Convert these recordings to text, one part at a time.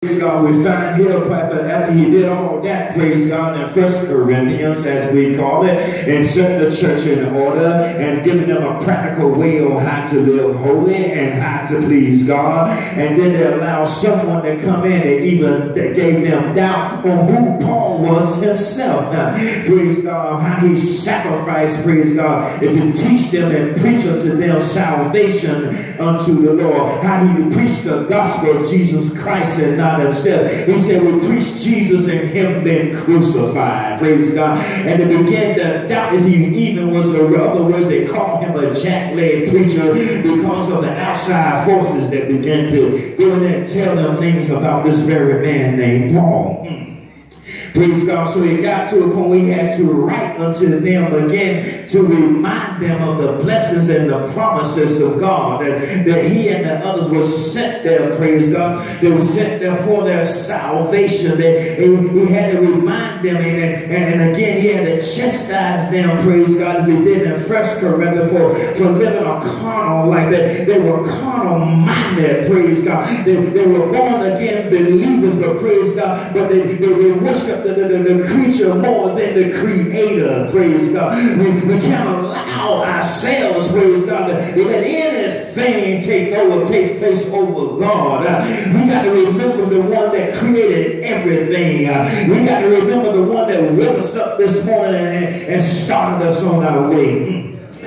Praise God, we find here after he did all that, praise God, in 1 Corinthians, as we call it, and set the church in order and giving them a practical way on how to live holy and how to please God. And then they allowed someone to come in and even they gave them doubt on who Paul was himself. Now, praise God, how he sacrificed, praise God, if to teach them and preach unto them salvation unto the Lord. How he preached the gospel of Jesus Christ and not himself. He said we preach Jesus and him been crucified. Praise God. And they began to doubt if he even was in other words, they called him a jack-leg preacher because of the outside forces that began to go in there and tell them things about this very man named Paul. Praise God. So it got to a point where he had to write unto them again to remind them of the blessings and the promises of God. That he and the others were sent there, praise God. They were sent there for their salvation. He had to remind them and again he had to chastise them, praise God, as he did in 1 Corinthians for living a carnal life. They were carnal minded, praise God. They were born again believers, but praise God, but they worshiped the creature more than the creator, praise God. We can't allow ourselves, praise God, to let anything take place over God. We got to remember the one that created everything. We got to remember the one that woke us up this morning and started us on our way.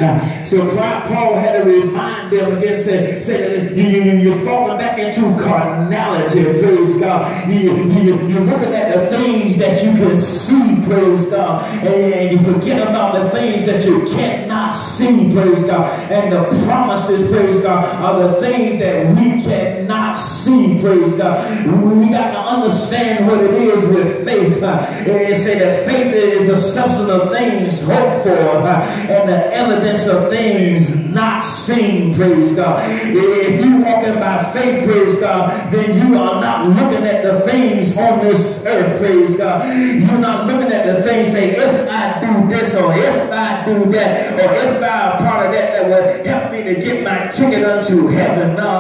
So Paul had to remind them again, say that you're falling back into carnality, praise God. You're looking at the things that you can see, praise God, and you forget about the things that you cannot see, praise God. And the promises, praise God, are the things that we cannot see, praise God. We got to understand what it is with faith. It say that faith is the substance of things hoped for and the evidence of things not seen, praise God. If you walking by faith, praise God, then you are not looking at the things on this earth, praise God. You're not looking at the things saying, if I do this or if I do that or if I'm a part of that will help me to get my ticket unto heaven. No.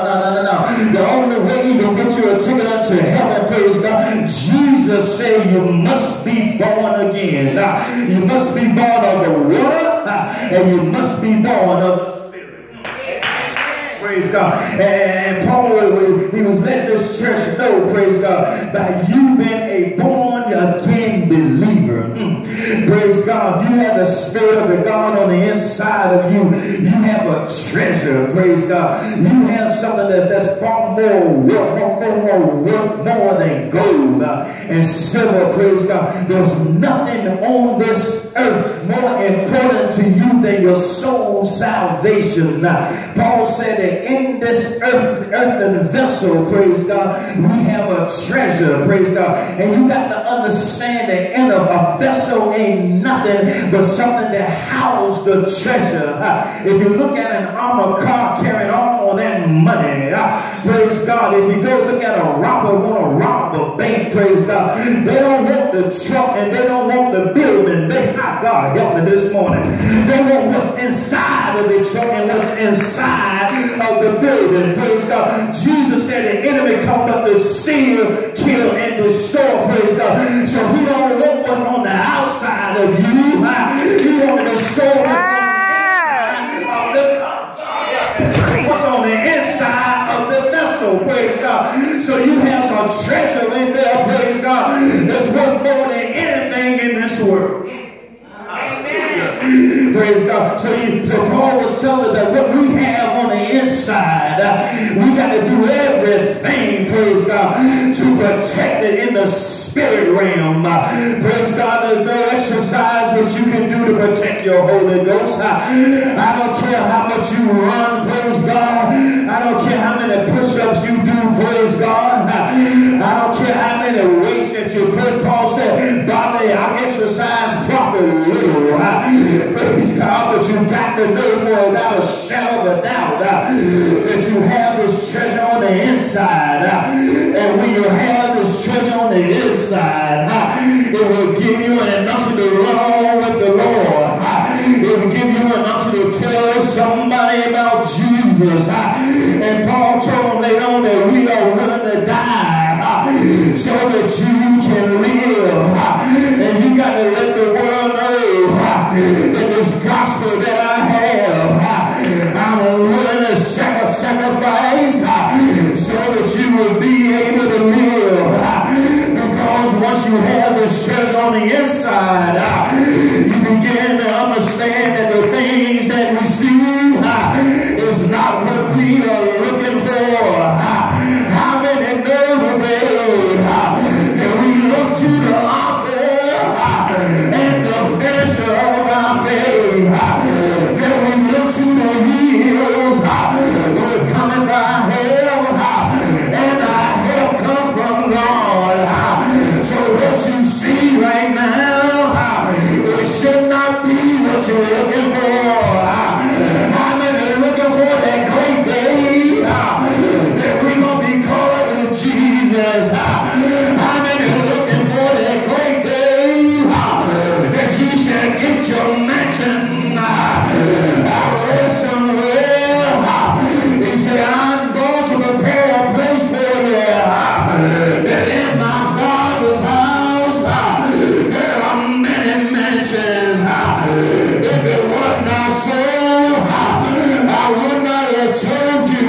The only way you can get you a ticket unto heaven, praise God, Jesus said you must be born again. You must be born of the water and you must be born of the Spirit. Praise God. And Paul, he was letting this church know, praise God, that you've been a born again believer. Praise God. If you have the Spirit of the God on the inside of you, you have a treasure, praise God. You have something that's far more worth more than gold and silver, praise God. There's nothing on this earth more important to you than your soul's salvation. Paul said that in this earthen vessel, praise God, we have a treasure, praise God. And you got to understand that in a vessel ain't nothing but something that houses the treasure. If you look at an armored car carrying all that money, praise God, if you go look at a robber want to rob a bank, praise God, they don't want the truck and they don't want the building. God help me this morning. They want what's inside of the truck and what's inside of the building. Praise God. Jesus said the enemy come up to steal, kill, and destroy. Praise God. So he don't want what's on the outside of you. He want to destroy what's on the inside of the vessel. Praise God. So you have some treasure in there. Praise God. That's worth more than anything in this world. Praise God. So Paul was telling that what we have on the inside, we got to do everything, praise God, to protect it in the spirit realm. Praise God, there's no exercise that you can do to protect your Holy Ghost. I don't care how much you run, praise God. I don't care how many push-ups you do, praise God. I don't care how many weights that you put. Paul said, Body, I exercise properly. Praise God, but you got to know without a shadow of a doubt that you have this treasure on the inside. And when you have this treasure on the inside, it will give you an unction to run on with the Lord. It will give you an unction to tell somebody about Jesus. And Paul told them later on that we are willing to die so that you can live. And you got to let the world know that this gospel that I have, I'm willing to sacrifice so that you will be able to live. Because once you have this treasure on the inside, you begin to understand that the things that we see is not what we are looking for. How many know today that we look to the author and the finisher of our faith, that we look to the hills we're coming by help, and our help come from God. So what you see right now, it should not be what you're looking for. How many are looking for that great day that we're going to be called to Jesus? How many are looking for that great day that you shall get your mansion out there somewhere? He said, I'm going to prepare a place for you, that in my Father's house there are many mansions. If it was not so, I would not have told you.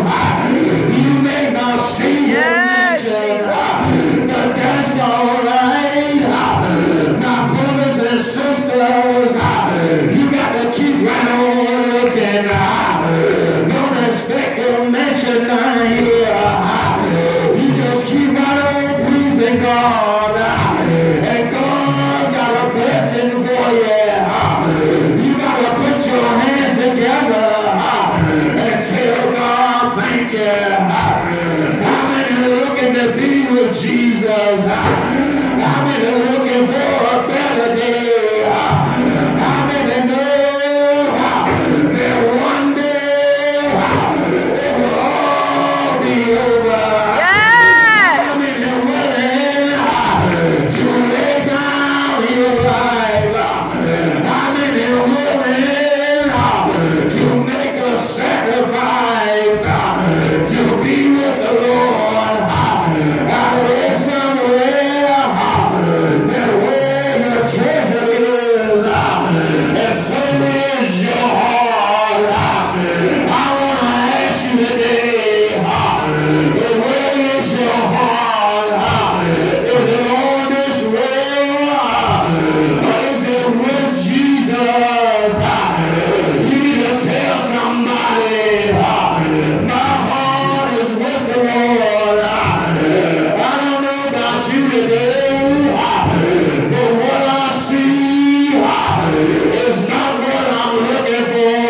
You may not see your mansion, but that's all right. My brothers and sisters, you got to keep right on looking. Don't expect your mansion down here. You just keep right on pleasing God, and God's got a blessing for you. You got to put your hands together and tell God thank you. How many are looking to be with Jesus? How many are looking for a better day? How many know that one day it will all be over? How many are willing to lay down your life? How many are willing to make a sacrifice to be with the Lord? I read somewhere that where your treasure is, and so is your heart. I want to ask you today, where is your heart? Is it on this world, or is it with Jesus? You need to tell somebody, my heart is with the Lord. I don't know about you today, but what I see is not what I'm looking for.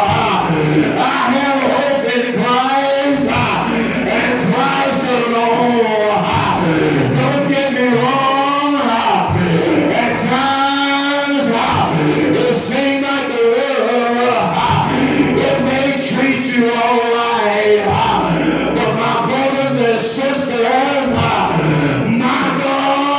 I have hope in Christ and Christ alone. Don't get me wrong, at times it seems like the world, it may treat you all right, but my brothers and sisters, my God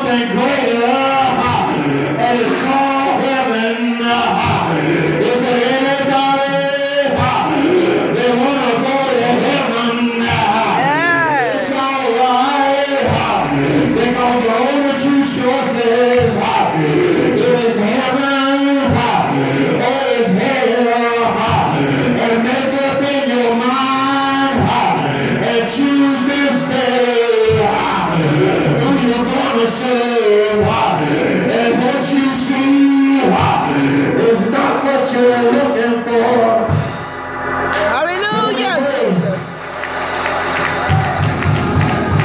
and go